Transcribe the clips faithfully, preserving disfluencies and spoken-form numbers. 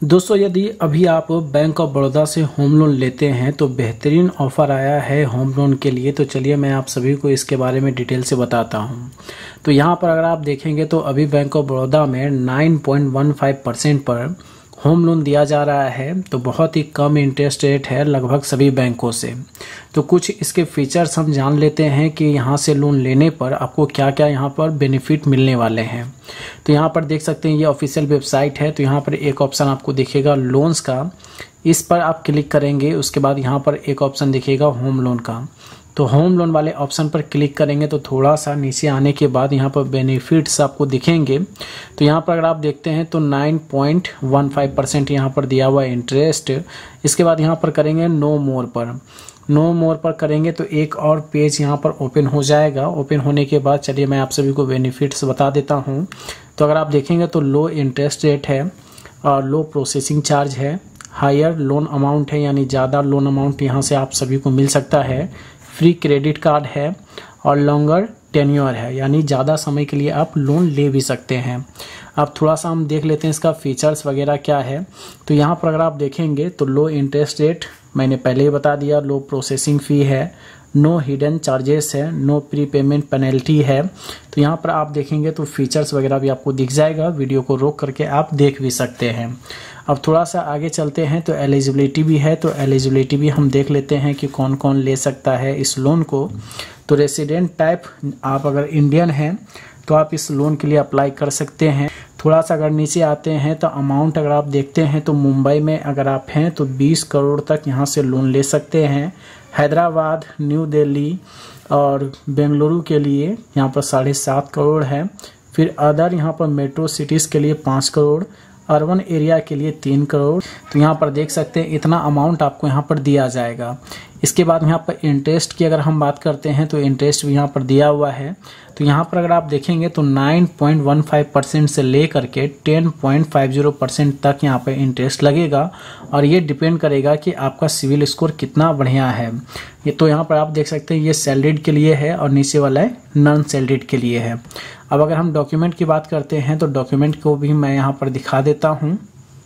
दोस्तों, यदि अभी आप बैंक ऑफ बड़ौदा से होम लोन लेते हैं तो बेहतरीन ऑफ़र आया है होम लोन के लिए। तो चलिए मैं आप सभी को इसके बारे में डिटेल से बताता हूं। तो यहां पर अगर आप देखेंगे तो अभी बैंक ऑफ बड़ौदा में nine point one five percent पर होम लोन दिया जा रहा है। तो बहुत ही कम इंटरेस्ट रेट है लगभग सभी बैंकों से। तो कुछ इसके फीचर्स हम जान लेते हैं कि यहाँ से लोन लेने पर आपको क्या क्या यहाँ पर बेनिफिट मिलने वाले हैं। तो यहाँ पर देख सकते हैं ये ऑफिशियल वेबसाइट है। तो यहाँ पर एक ऑप्शन आपको दिखेगा लोन्स का, इस पर आप क्लिक करेंगे। उसके बाद यहाँ पर एक ऑप्शन दिखेगा होम लोन का। तो होम लोन वाले ऑप्शन पर क्लिक करेंगे तो थोड़ा सा नीचे आने के बाद यहाँ पर बेनिफिट्स आपको दिखेंगे। तो यहाँ पर अगर आप देखते हैं तो nine point one five percent यहाँ पर दिया हुआ है इंटरेस्ट। इसके बाद यहाँ पर करेंगे नो मोर पर नो मोर पर करेंगे तो एक और पेज यहाँ पर ओपन हो जाएगा। ओपन होने के बाद चलिए मैं आप सभी को बेनिफिट्स बता देता हूँ। तो अगर आप देखेंगे तो लो इंटरेस्ट रेट है और लो प्रोसेसिंग चार्ज है, हायर लोन अमाउंट है यानी ज़्यादा लोन अमाउंट यहाँ से आप सभी को मिल सकता है, फ्री क्रेडिट कार्ड है और लॉन्गर टेन्योर है यानी ज़्यादा समय के लिए आप लोन ले भी सकते हैं। अब थोड़ा सा हम देख लेते हैं इसका फीचर्स वगैरह क्या है। तो यहाँ पर अगर आप देखेंगे तो लो इंटरेस्ट रेट मैंने पहले ही बता दिया, लो प्रोसेसिंग फ़ी है, नो हिडन चार्जेस है, नो प्री पेमेंट पेनल्टी है। तो यहाँ पर आप देखेंगे तो फीचर्स वगैरह भी आपको दिख जाएगा। वीडियो को रोक करके आप देख भी सकते हैं। अब थोड़ा सा आगे चलते हैं तो एलिजिबिलिटी भी है। तो एलिजिबिलिटी भी हम देख लेते हैं कि कौन कौन ले सकता है इस लोन को। तो रेसिडेंट टाइप, आप अगर इंडियन हैं तो आप इस लोन के लिए अप्लाई कर सकते हैं। थोड़ा सा अगर नीचे आते हैं तो अमाउंट अगर आप देखते हैं तो मुंबई में अगर आप हैं तो बीस करोड़ तक यहाँ से लोन ले सकते हैं। हैदराबाद, न्यू दिल्ली और बेंगलुरु के लिए यहाँ पर साढ़े सात करोड़ है। फिर अदर यहाँ पर मेट्रो सिटीज़ के लिए पाँच करोड़, अर्बन एरिया के लिए तीन करोड़। तो यहाँ पर देख सकते हैं इतना अमाउंट आपको यहाँ पर दिया जाएगा। इसके बाद यहाँ पर इंटरेस्ट की अगर हम बात करते हैं तो इंटरेस्ट भी यहाँ पर दिया हुआ है। तो यहाँ पर अगर आप देखेंगे तो nine point one five percent से ले करके ten point five zero percent तक यहाँ पर इंटरेस्ट लगेगा और ये डिपेंड करेगा कि आपका सिविल स्कोर कितना बढ़िया है। ये तो यहाँ पर आप देख सकते हैं ये सैलरीड के लिए है और नीचे वाला है नॉन सैलरीड के लिए है। अब अगर हम डॉक्यूमेंट की बात करते हैं तो डॉक्यूमेंट को भी मैं यहाँ पर दिखा देता हूँ।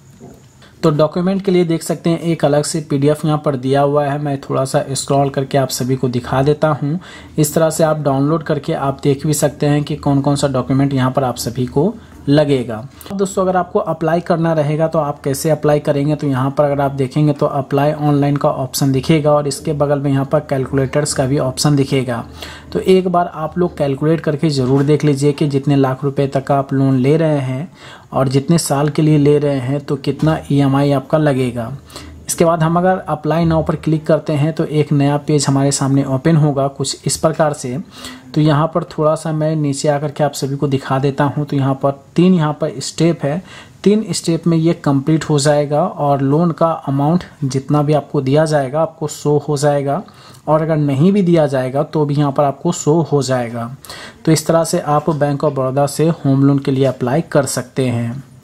तो डॉक्यूमेंट के लिए देख सकते हैं एक अलग से पीडीएफ यहाँ पर दिया हुआ है। मैं थोड़ा सा स्क्रॉल करके आप सभी को दिखा देता हूँ। इस तरह से आप डाउनलोड करके आप देख भी सकते हैं कि कौन कौन सा डॉक्यूमेंट यहाँ पर आप सभी को लगेगा। दोस्तों, अगर आपको अप्लाई करना रहेगा तो आप कैसे अप्लाई करेंगे। तो यहाँ पर अगर आप देखेंगे तो अप्लाई ऑनलाइन का ऑप्शन दिखेगा और इसके बगल में यहाँ पर कैलकुलेटर्स का भी ऑप्शन दिखेगा। तो एक बार आप लोग कैलकुलेट करके ज़रूर देख लीजिए कि जितने लाख रुपए तक आप लोन ले रहे हैं और जितने साल के लिए ले रहे हैं तो कितना ईएमआई आपका लगेगा। इसके बाद हम अगर अप्लाई नाउ पर क्लिक करते हैं तो एक नया पेज हमारे सामने ओपन होगा कुछ इस प्रकार से। तो यहाँ पर थोड़ा सा मैं नीचे आकर के आप सभी को दिखा देता हूँ। तो यहाँ पर तीन यहाँ पर स्टेप है, तीन स्टेप में ये कंप्लीट हो जाएगा और लोन का अमाउंट जितना भी आपको दिया जाएगा आपको शो हो जाएगा और अगर नहीं भी दिया जाएगा तो भी यहाँ पर आपको शो हो जाएगा। तो इस तरह से आप बैंक ऑफ बड़ौदा से होम लोन के लिए अप्लाई कर सकते हैं।